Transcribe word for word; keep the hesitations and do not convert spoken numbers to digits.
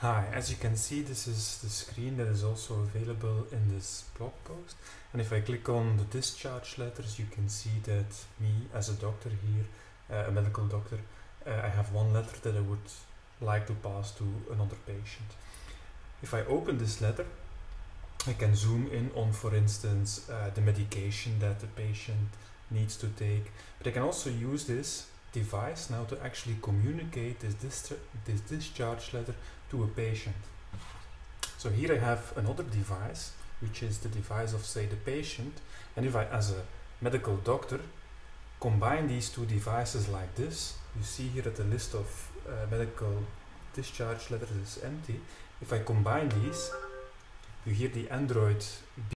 Hi, as you can see, this is the screen that is also available in this blog post. And if I click on the discharge letters, you can see that me as a doctor here, uh, a medical doctor, uh, I have one letter that I would like to pass to another patient. If I open this letter, I can zoom in on, for instance, uh, the medication that the patient needs to take. But I can also use this device now to actually communicate this, dis this discharge letter to a patient. So here I have another device, which is the device of, say, the patient, and if I, as a medical doctor, combine these two devices like this, you see here that the list of uh, medical discharge letters is empty. If I combine these, you hear the Android